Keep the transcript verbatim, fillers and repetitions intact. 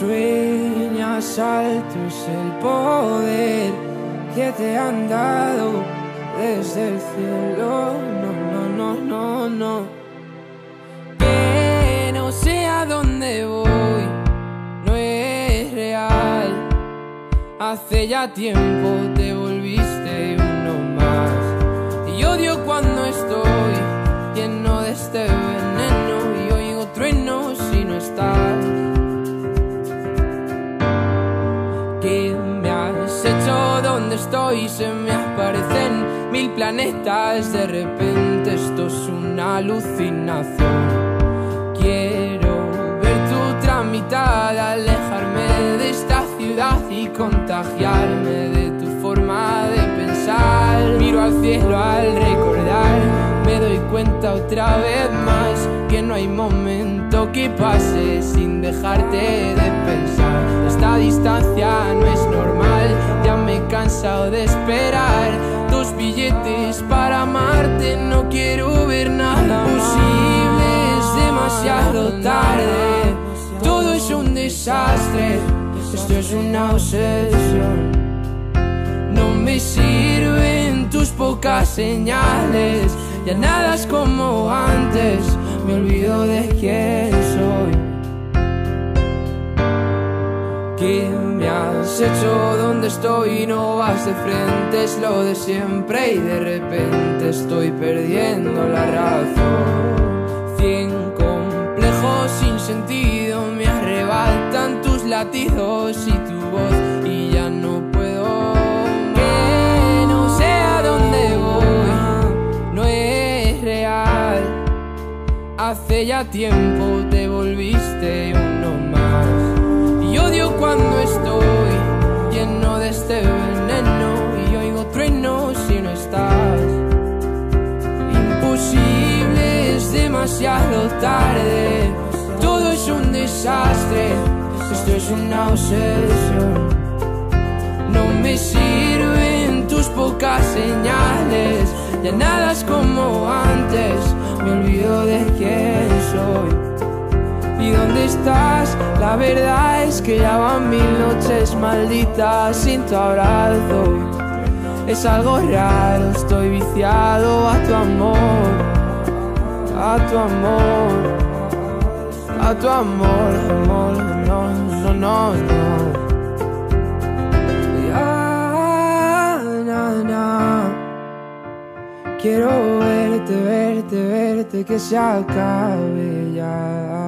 sueñas alto es el poder que te han dado desde el cielo. No, no, no, no, no. Que no sé a dónde voy, no es real. Hace ya tiempo te volviste uno más. Y odio cuando estoy lleno de este veneno y oigo truenos si no estás. ¿Qué me has hecho? ¿Dónde estoy? Se me aparecen mil planetas. De repente esto es una alucinación. Quiero ver tu otra mitad, alejarme de esta ciudad y contagiarme de tu forma de pensar. Miro al cielo al recordar, me doy cuenta otra vez más que no hay momento que pase sin dejarte de pensar. Esta distancia no es normal, ya me he cansado de esperar. Dos billetes para amarte, no quiero ver nada posible, es demasiado tarde. Todo es un desastre, esto es una obsesión. No me sirven tus pocas señales, ya nada es como antes, me olvido de quién soy. ¿Qué me has hecho? ¿Dónde estoy? No vas de frente, es lo de siempre y de repente estoy perdiendo la razón. Cien complejos sin sentido me arrebatan tus latidos y tu voz y ya no puedo. Que no sé a dónde voy, no es real. Hace ya tiempo te volviste uno más. Y odio cuando estoy lleno de este veneno y oigo truenos si no estás. Imposible, es demasiado tarde. Todo es un desastre, esto es una obsesión. No me sirven tus pocas señales, ya nada es como antes, me olvido de quién soy. ¿Y dónde estás? La verdad es que ya van mil noches malditas sin tu abrazo. Es algo raro, estoy viciado a tu amor, a tu amor, a tu amor, amor, no, no, no, no. Ya, na, na. Quiero verte, verte, verte, que se acabe ya.